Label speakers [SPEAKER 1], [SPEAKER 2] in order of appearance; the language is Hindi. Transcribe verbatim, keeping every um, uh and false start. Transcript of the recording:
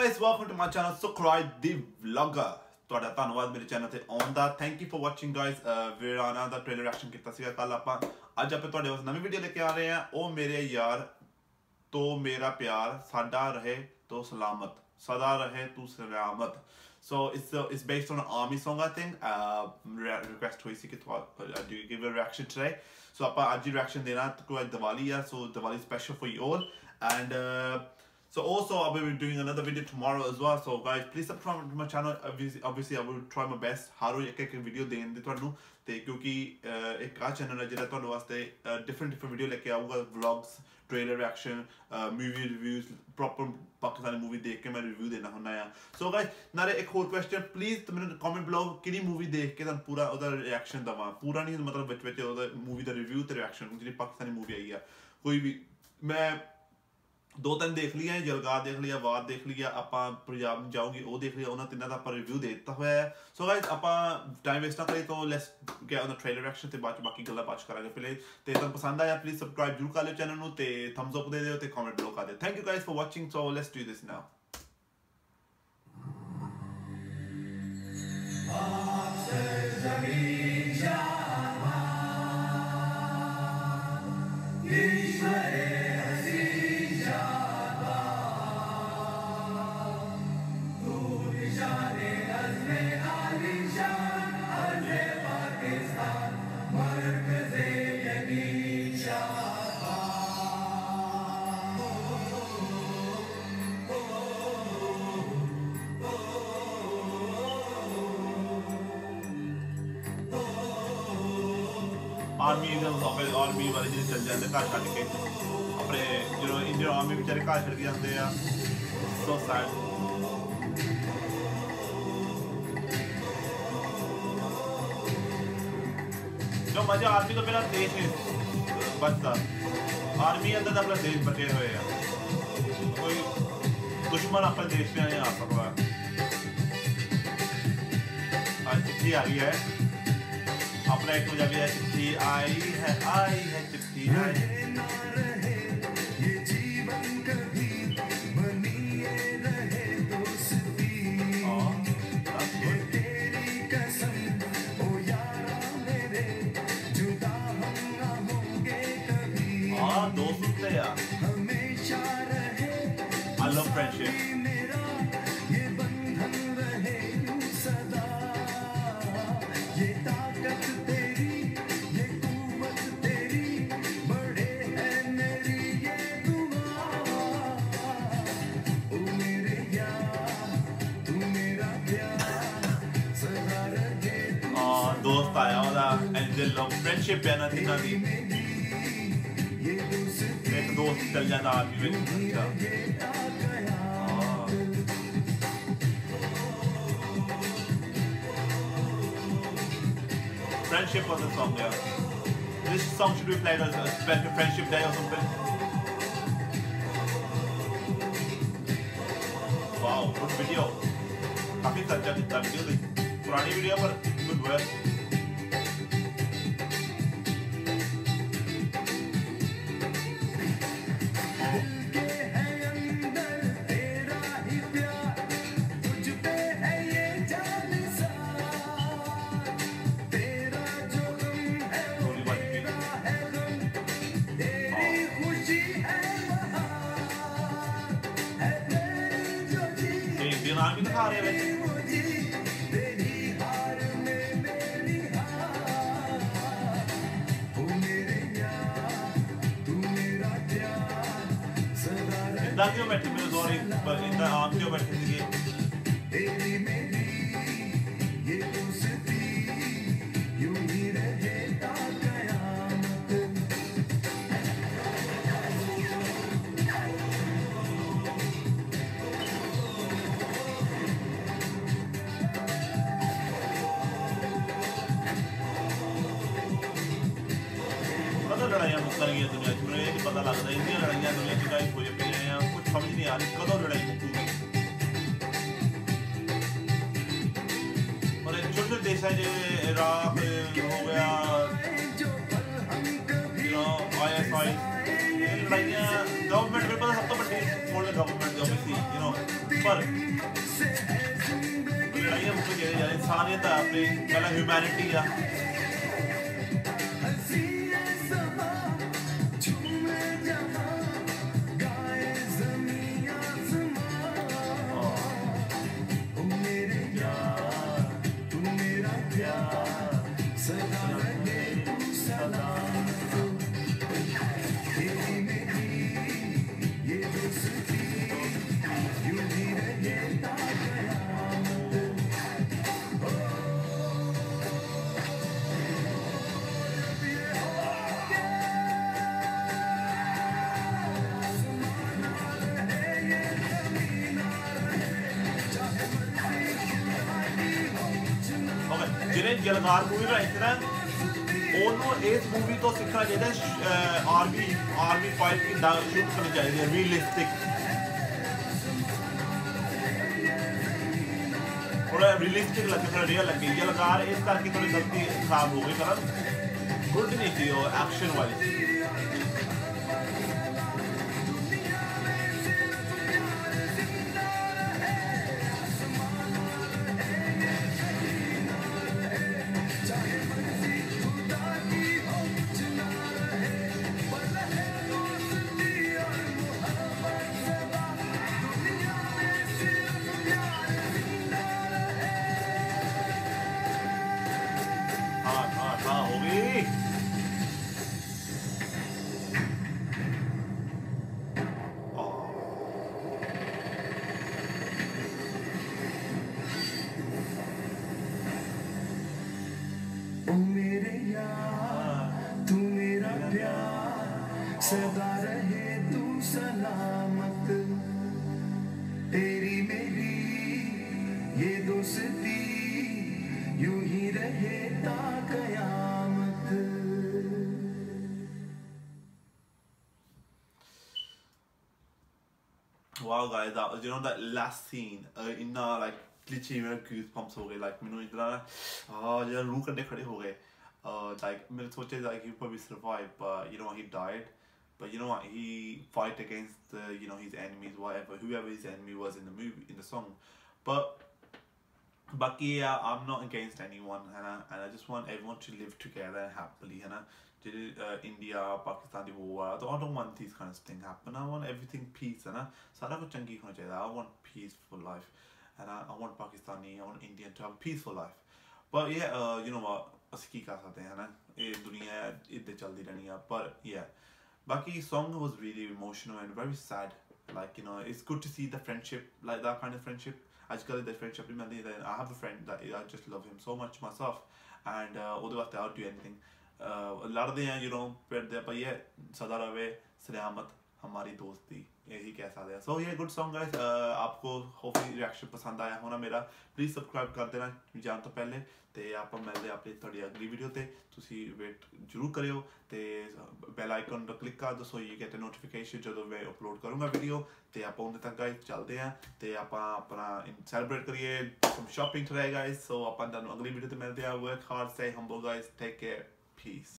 [SPEAKER 1] guys, welcome to my channel Sukhrai the Vlogger. ਤੁਹਾਡਾ ਧੰਨਵਾਦ ਮੇਰੇ ਚੈਨਲ ਤੇ ਆਉਣ ਦਾ। Thank you for watching guys. Veerana ਦਾ ਟ੍ਰੇਲਰ ਰਿਐਕਸ਼ਨ ਕੀਤਾ ਸੀਗਾ ਕੱਲ ਆਪਾਂ। ਅੱਜ ਆਪਾਂ ਤੁਹਾਡੇ ਵਾਸਤੇ ਨਵੀਂ ਵੀਡੀਓ ਲੈ ਕੇ ਆ ਰਹੇ ਹਾਂ। ਉਹ ਮੇਰੇ ਯਾਰ तो मेरा प्यार साडा रहे तो सलामत सदा रहे तू सलामत। So it's uh, it's based on an army song I think. Uh, request हुई सी कि uh, do you give a reaction today? So ਆਪਾਂ ਅੱਜ ਹੀ reaction ਦੇਣਾ ਕਿਉਂਕਿ ਦੀਵਾਲੀ ਆ। So Diwali special for you all. And uh, so also I will be doing another video tomorrow as well. So guys, please subscribe to my channel. Obviously, obviously I will try my best ਹਰ ਰੋਜ਼ ਇੱਕ ਇੱਕ ਵੀਡੀਓ ਦੇਣ ਦੀ ਤੁਹਾਨੂੰ। ਤੇ ਕਿਉਂਕਿ ਇੱਕ ਆ ਚੈਨਲ ਹੈ ਜਿਹੜਾ ਤੁਹਾਡੇ ਵਾਸਤੇ ਡਿਫਰੈਂਟ ਡਿਫਰੈਂਟ ਵੀਡੀਓ ਲੈ ਕੇ ਆਊਗਾ। Vlogs, trailer reaction, movie reviews, proper Pakistani movie देख के मैं रिव्यू देना होना है। सो गाइस नारे एक और क्वेश्चन प्लीज तो मैंने कमेंट बिलो किहड़ी मूवी देख के तुहानू पूरा ओदा रिएक्शन दवा। पूरा नहीं मतलब विच विच ओदा मूवी दा रिव्यू ते रिएक्शन जिहड़ी पाकिस्तानी मूवी आई है कोई भी। मैं दो तीन देख लिया, जलगार देख लिया, वार देख लिया, आपां पंजाब जाऊंगी वो देख लिया, उन्होंने तिन्ना दा आपां रिव्यू दे दिता होया है। सो गाइस आपां टाइम वेस्ट ना करिए तो let's get on the trailer reaction ते बाद बाकी गल्लां बात करांगे। पहले ते तुहानू पसंद आया प्लीज सब्सक्राइब जरूर कर लियो चैनल नू ते थम्स अप दे दियो ते कमेंट बिलो कर दियो। Thank you guys for watching. So let's do this now. Army army वाले जो चल जाते घर छड़ के अपने जो इंडियन आर्मी बेचारे घर छड़ के जाते हैं। So sad. जो मजा आर्मी तो मेरा देश है बचता। आर्मी अंदर अपना देश बचे हुए हैं, कोई दुश्मन अपने देश में नहीं आ सकता। आज चिट्ठी आ गई है अपना एक पंजाबी है। चिट्ठी आई है आई है चिट्ठी आई ना रहे ये जीवन कभी बनी ये रहे दोस्ती ये तेरी कसम ओ यारा मेरे जुदा हम ना होंगे कभी। हाँ दोस्त होते यार हमेशा रहे। I love friendship. ये बंधन रहे यूं सदा ये ताकत तेरी ये कुव्वत तेरी बड़े है मेरी ये दुआ। ओ मेरे यार तू मेरा प्यार सदा रहे। हाँ दोस्त आया वाला एंजल लव फ्रेंडशिप है ना तीनों दी। एक दोस्त चल जाता आदमी में अच्छा। Friendship was the song, yeah. This song should be played as a special friendship day or something. Wow, good video. काफी सच्चा कितना वीडियो थी, पुरानी वीडियो पर good work. नाम भी दिखा रहे हैं इतना क्यों बैठे मेरे सॉरी इतना आप क्यों बैठे थे लड़ाइयां मुक्कर गई दुनिया च। मुझे पता लगता इन्नियां लड़ाइयां दुनिया च गाइस होई पई हैं, कुछ समझ नहीं आ रही कदों लड़ाई मुक्कूगी। और छोटे छोटे देश है जो इराक हो गया, आई एस आई, लड़ाइयां गवर्नमेंट में पता सब तो बड़ी गवर्नमेंट जो भी थी यू नो पर लड़ाइयां मुझे कह रही इंसानियत है अपनी पहला ह्यूमैनिटी है जिन्हें जलगार मूवी बनाई थी ना उन्होंने इस मूवी तो सीखना चाहिए आर्मी आर्मी फाइट की शूट करनी चाहिए रियलिस्टिक थोड़ा रियलिस्टिक लगे थोड़ा रियल लगे जलगार इस करके थोड़ी गलती खराब हो गई मतलब गुड नहीं थी वो एक्शन वाली
[SPEAKER 2] सदा रहे तू सलामत तेरी मेरी ये दोस्ती यूं ही रहे ता कयामत
[SPEAKER 1] Wow guys, that was, you know, that last scene uh, in uh, like literally मेरे goosebumps हो गए like मैंने इतना ah जरा रूह कंडे खड़े हो गए uh, like मैंने सोचा like he probably survived but you know he died but you know what he fight against the, you know his enemies whatever whoever his enemy was in the movie in the song but but yeah I'm not against anyone and I, and I just want everyone to live together happily and uh, India Pakistan the war I don't want these kind of things happen I want everything peace and सारा कुछ चंगी होना चाहिए I want peaceful life and I, I want Pakistani I want Indian to have a peaceful life but yeah uh, you know what ਅਸੀਂ ਕੀ ਕਰ ਸਕਦੇ ਹਾਂ ਨਾ ਇਹ ਦੁਨੀਆ ਇੱਦਾਂ ਚੱਲਦੀ ਰਹਿਣੀ ਆ ਪਰ yeah Baki song was really emotional and very sad like you know it's good to see the friendship like that kind of friendship I just got the friendship I have a friend that I just love him so much myself and uh, I'll do anything uh, लड़ते हैं you know फिरते हैं पर ये सदा रहे सलामत हमारी दोस्ती यही कह सकते हैं so yeah good song guys uh, आपको hopefully reaction पसंद आया होना मेरा please subscribe कर देना जान तो पहले ਤੇ ਆਪਾਂ ਮਿਲਦੇ ਆ ਆਪਣੀ ਤੁਹਾਡੀ ਅਗਲੀ ਵੀਡੀਓ ਤੇ ਤੁਸੀਂ ਵੇਟ ਜ਼ਰੂਰ ਕਰਿਓ ਤੇ ਬੈਲ ਆਈਕਨ ਤੇ ਕਲਿੱਕ ਕਰ ਦਿਓ so you get a notification ਜਦੋਂ ਮੈਂ ਅਪਲੋਡ ਕਰੂੰਗਾ ਵੀਡੀਓ ਤੇ ਆਪਾਂ ਉਹਦੇ ਤੱਕ ਗਾਇਸ ਚੱਲਦੇ ਆ ਤੇ ਆਪਾਂ ਆਪਣਾ ਸੈਲੀਬ੍ਰੇਟ ਕਰੀਏ some shopping today guys so ਆਪਾਂ ਤੁਹਾਨੂੰ ਅਗਲੀ ਵੀਡੀਓ ਤੇ ਮਿਲਦੇ ਆ work hard stay humble guys take care piece